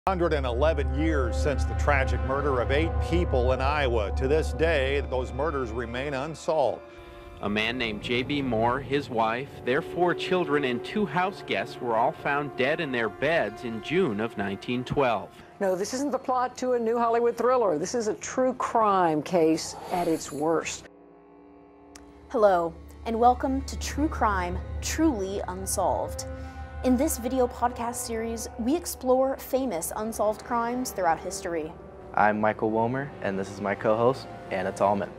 111 years since the tragic murder of 8 people in Iowa. To this day, those murders remain unsolved. A man named J.B. Moore, his wife, their 4 children, and 2 house guests were all found dead in their beds in June of 1912. No, this isn't the plot to a new Hollywood thriller. This is a true crime case at its worst. Hello, and welcome to True Crime, Truly Unsolved. In this video podcast series, we explore famous unsolved crimes throughout history. I'm Michael Womer, and this is my co-host, Anna Tallman.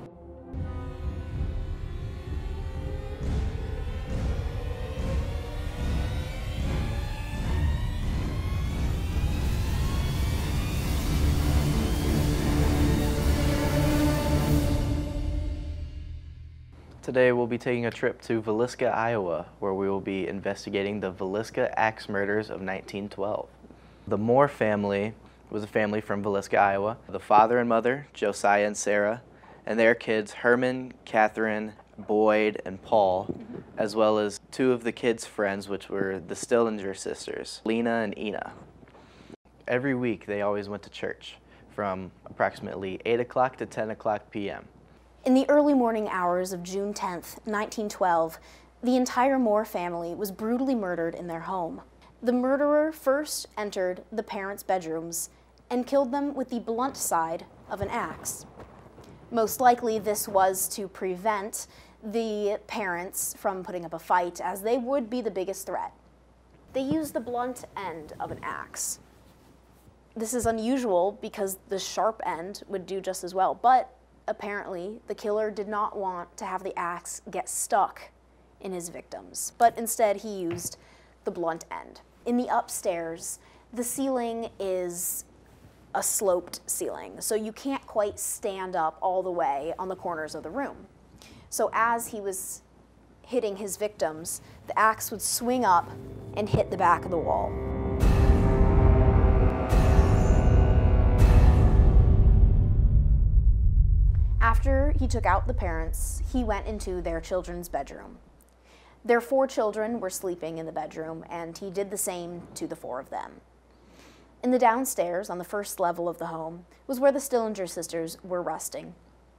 Today we'll be taking a trip to Villisca, Iowa, where we will be investigating the Villisca Axe murders of 1912. The Moore family was a family from Villisca, Iowa. The father and mother, Josiah and Sarah, and their kids, Herman, Catherine, Boyd, and Paul, as well as 2 of the kids' friends, which were the Stillinger sisters, Lena and Ina. Every week they always went to church from approximately 8 o'clock to 10 o'clock p.m. In the early morning hours of June 10th, 1912, the entire Moore family was brutally murdered in their home. The murderer first entered the parents' bedrooms and killed them with the blunt side of an axe. Most likely this was to prevent the parents from putting up a fight, as they would be the biggest threat. They used the blunt end of an axe. This is unusual because the sharp end would do just as well, but apparently, the killer did not want to have the axe get stuck in his victims, but instead he used the blunt end. In the upstairs, the ceiling is a sloped ceiling, so you can't quite stand up all the way on the corners of the room. So as he was hitting his victims, the axe would swing up and hit the back of the wall. After he took out the parents, he went into their children's bedroom. Their 4 children were sleeping in the bedroom, and he did the same to the 4 of them. In the downstairs, on the first level of the home, was where the Stillinger sisters were resting.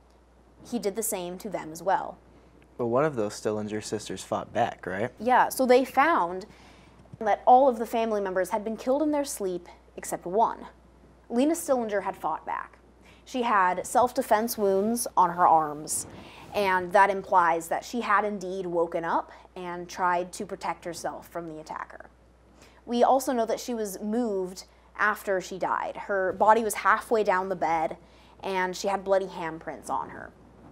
He did the same to them as well. But one of those Stillinger sisters fought back, right? Yeah, so they found that all of the family members had been killed in their sleep except one. Lena Stillinger had fought back. She had self-defense wounds on her arms, and that implies that she had indeed woken up and tried to protect herself from the attacker. We also know that she was moved after she died. Her body was halfway down the bed, and she had bloody handprints on her.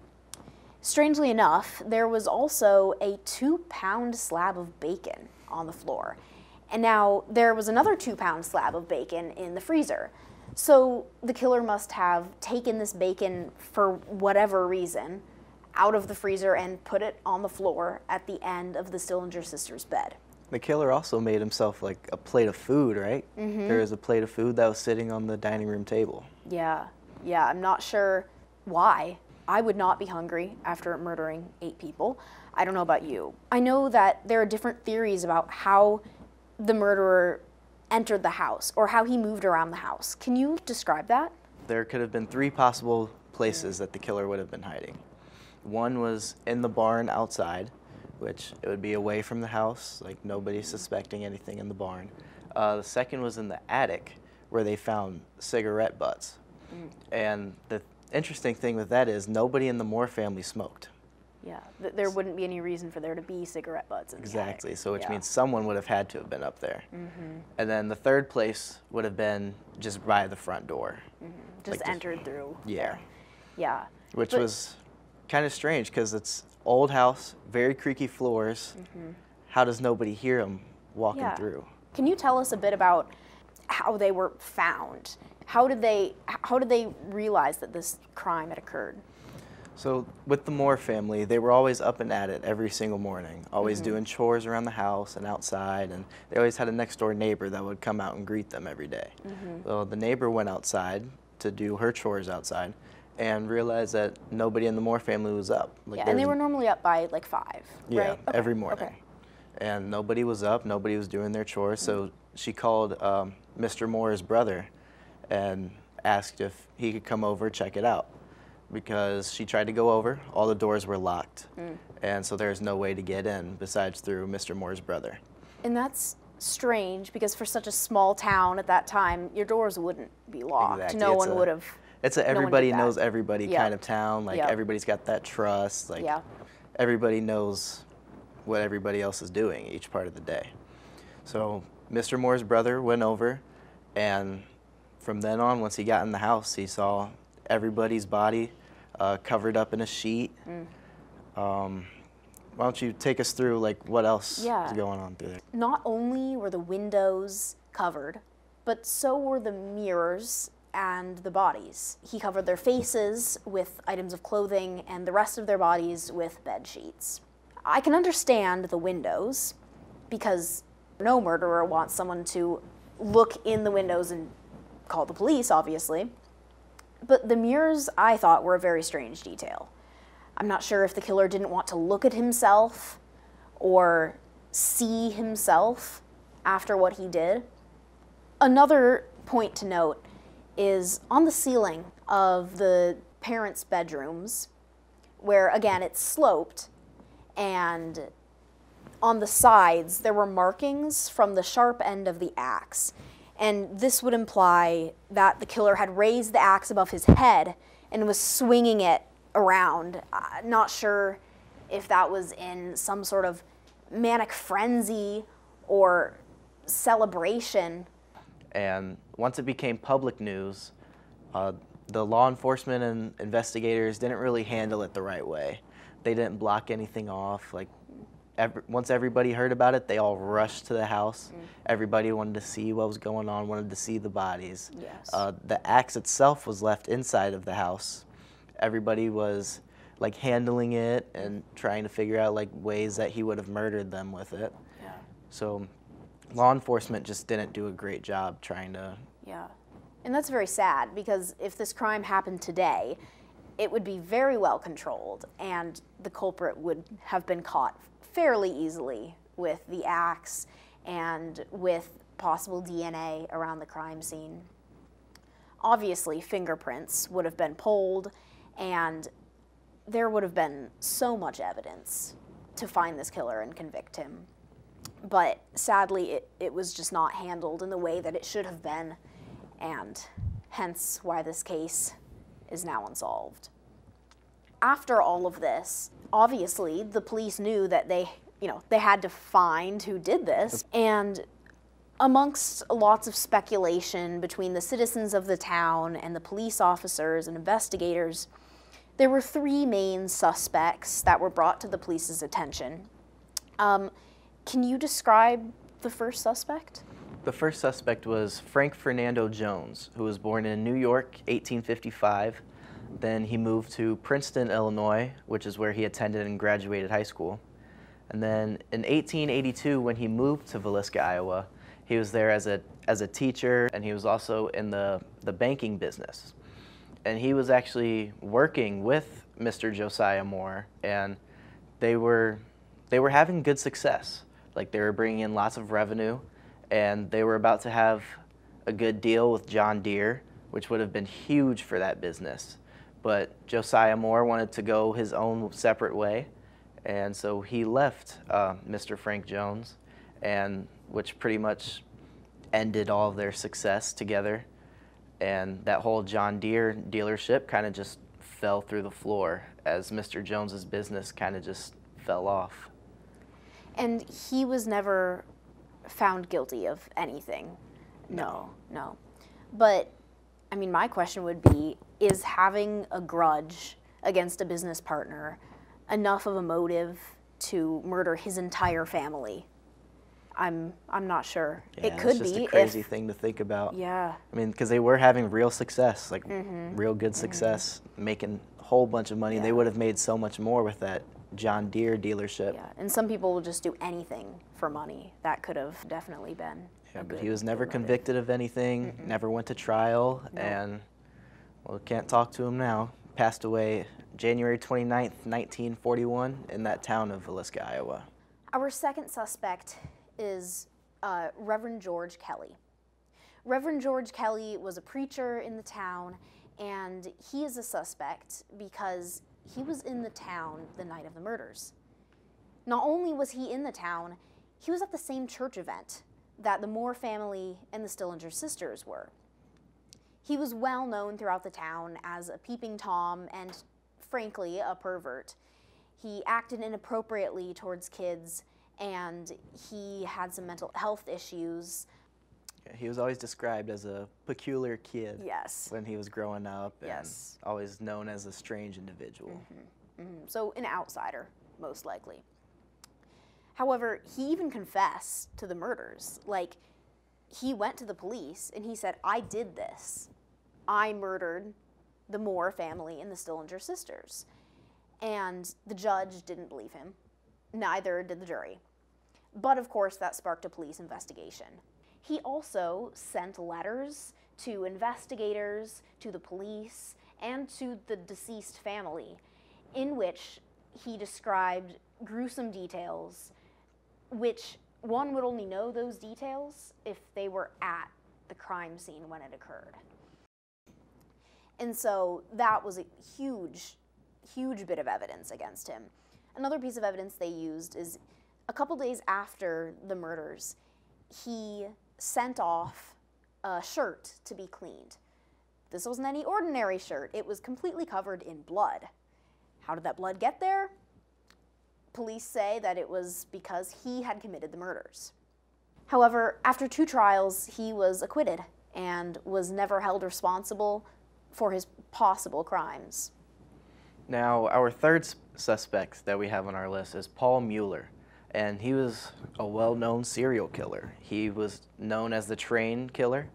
Strangely enough, there was also a 2-pound slab of bacon on the floor. And now there was another 2-pound slab of bacon in the freezer. So the killer must have taken this bacon, for whatever reason, out of the freezer and put it on the floor at the end of the Stillinger sisters' bed. The killer also made himself like a plate of food, right? Mm-hmm. There was a plate of food that was sitting on the dining room table. Yeah, I'm not sure why. I would not be hungry after murdering 8 people. I don't know about you. I know that there are different theories about how the murderer entered the house or how he moved around the house. Can you describe that? There could have been 3 possible places that the killer would have been hiding. One was in the barn outside, which it would be away from the house, like nobody suspecting anything in the barn. The second was in the attic, where they found cigarette butts. And the interesting thing with that is nobody in the Moore family smoked. Yeah, there wouldn't be any reason for there to be cigarette butts in the Exactly, attic. so which means someone would have had to have been up there. Mm-hmm. And then the third place would have been just by the front door. Mm-hmm. Just like entered through. Yeah. There. Yeah. Which was kind of strange because it's old house, very creaky floors. Mm-hmm. How does nobody hear them walking through? Can you tell us a bit about how they were found? How did they realize that this crime had occurred? So with the Moore family, they were always up and at it every single morning, always doing chores around the house and outside, and they always had a next door neighbor that would come out and greet them every day. Well, the neighbor went outside to do her chores outside and realized that nobody in the Moore family was up. Like and they were normally up by like 5, right? Yeah, every morning. And nobody was up, nobody was doing their chores, so she called Mr. Moore's brother and asked if he could come over check it out, because she tried to go over, all the doors were locked, and so there's no way to get in besides through Mr. Moore's brother. And that's strange, because for such a small town at that time, your doors wouldn't be locked. Exactly. No one would have. It's a everybody knows everybody kind of town. Like everybody's got that trust. Like everybody knows what everybody else is doing each part of the day. So Mr. Moore's brother went over, and from then on, once he got in the house, he saw everybody's body covered up in a sheet. Why don't you take us through like what else is going on through there? Not only were the windows covered, but so were the mirrors and the bodies. He covered their faces with items of clothing and the rest of their bodies with bed sheets. I can understand the windows, because no murderer wants someone to look in the windows and call the police, obviously. But the mirrors, I thought, were a very strange detail. I'm not sure if the killer didn't want to look at himself or see himself after what he did. Another point to note is on the ceiling of the parents' bedrooms, where, again, it's sloped, and on the sides there were markings from the sharp end of the axe. And this would imply that the killer had raised the axe above his head and was swinging it around. Not sure if that was in some sort of manic frenzy or celebration. And once it became public news, the law enforcement and investigators didn't really handle it the right way. They didn't block anything off. Like, once everybody heard about it, they all rushed to the house. Everybody wanted to see what was going on, wanted to see the bodies. Yes. The axe itself was left inside of the house. Everybody was like handling it and trying to figure out like ways that he would have murdered them with it. Yeah. So law enforcement just didn't do a great job trying to. Yeah. And that's very sad, because if this crime happened today, it would be very well controlled, and the culprit would have been caught fairly easily with the axe and with possible DNA around the crime scene. Obviously, fingerprints would have been pulled, and there would have been so much evidence to find this killer and convict him. But sadly, it was just not handled in the way that it should have been, and hence why this case is now unsolved. After all of this, obviously, the police knew that they had to find who did this, and amongst lots of speculation between the citizens of the town and the police officers and investigators, there were three main suspects that were brought to the police's attention. Can you describe the first suspect? The first suspect was Frank Fernando Jones, who was born in New York, 1855. Then he moved to Princeton, Illinois, which is where he attended and graduated high school. And then in 1882, when he moved to Villisca, Iowa, he was there as a teacher, and he was also in the banking business. And he was actually working with Mr. Josiah Moore, and they were having good success. Like, they were bringing in lots of revenue, and they were about to have a good deal with John Deere, which would have been huge for that business. But Josiah Moore wanted to go his own separate way, and so he left Mr. Frank Jones, and which pretty much ended all of their success together. And that whole John Deere dealership kind of just fell through the floor as Mr. Jones's business kind of just fell off. And he was never found guilty of anything? No. But, I mean, my question would be, is having a grudge against a business partner enough of a motive to murder his entire family? I'm not sure. Yeah, it could it's just be a crazy thing to think about. Yeah. I mean, because they were having real success, like real good success, making a whole bunch of money. Yeah. They would have made so much more with that John Deere dealership. Yeah, and some people will just do anything for money. That could have definitely been. Yeah, but he was never convicted of anything, never went to trial, and, well, can't talk to him now. Passed away January 29th, 1941 in that town of Villisca, Iowa. Our second suspect is Reverend George Kelly. Reverend George Kelly was a preacher in the town, and he is a suspect because he was in the town the night of the murders. Not only was he in the town, he was at the same church event that the Moore family and the Stillinger sisters were. He was well known throughout the town as a peeping Tom and, frankly, a pervert. He acted inappropriately towards kids, and he had some mental health issues. He was always described as a peculiar kid. Yes. When he was growing up, and Yes. always known as a strange individual. So an outsider, most likely. However, he even confessed to the murders. Like, he went to the police and he said, I did this. I murdered the Moore family and the Stillinger sisters. And the judge didn't believe him. Neither did the jury. But of course, that sparked a police investigation. He also sent letters to investigators, to the police, and to the deceased family, in which he described gruesome details, which one would only know those details if they were at the crime scene when it occurred. And so that was a huge, huge bit of evidence against him. Another piece of evidence they used is a couple days after the murders, he sent off a shirt to be cleaned. This wasn't any ordinary shirt. It was completely covered in blood. How did that blood get there? Police say that it was because he had committed the murders. However, after 2 trials, he was acquitted and was never held responsible for his possible crimes. Now, our third suspect that we have on our list is Paul Mueller, and he was a well-known serial killer. He was known as the Train Killer,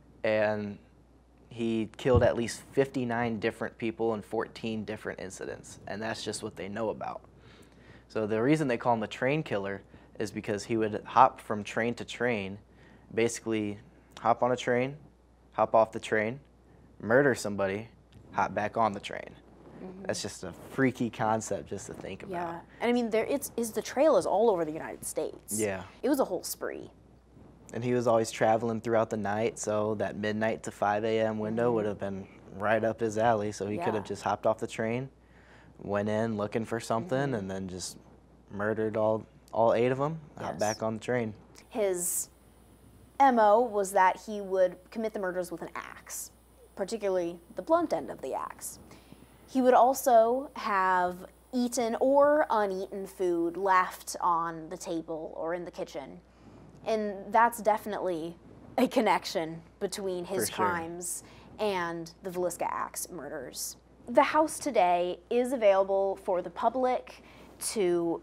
and he killed at least 59 different people in 14 different incidents, and that's just what they know about. So the reason they call him the Train Killer is because he would hop from train to train, basically hop on a train, hop off the train, murder somebody, hop back on the train. That's just a freaky concept just to think about. Yeah, and I mean, the trail is all over the United States. Yeah. It was a whole spree. And he was always traveling throughout the night, so that midnight to 5 a.m. window would have been right up his alley, so he could have just hopped off the train, went in looking for something, and then just murdered all 8 of them, hopped back on the train. His MO was that he would commit the murders with an axe, particularly the blunt end of the axe. He would also have eaten or uneaten food left on the table or in the kitchen. And that's definitely a connection between his crimes and the Villisca Axe murders. The house today is available for the public to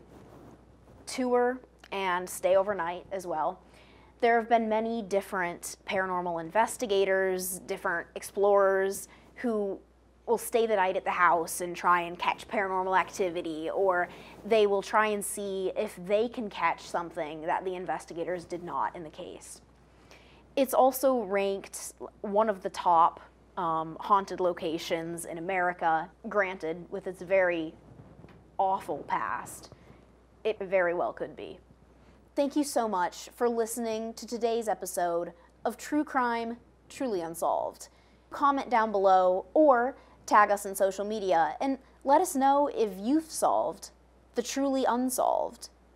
tour and stay overnight as well. There have been many different paranormal investigators, different explorers who will stay the night at the house and try and catch paranormal activity, or they will try and see if they can catch something that the investigators did not in the case. It's also ranked one of the top haunted locations in America. Granted, with its very awful past, it very well could be. Thank you so much for listening to today's episode of True Crime Truly Unsolved. Comment down below or tag us in social media and let us know if you've solved the truly unsolved.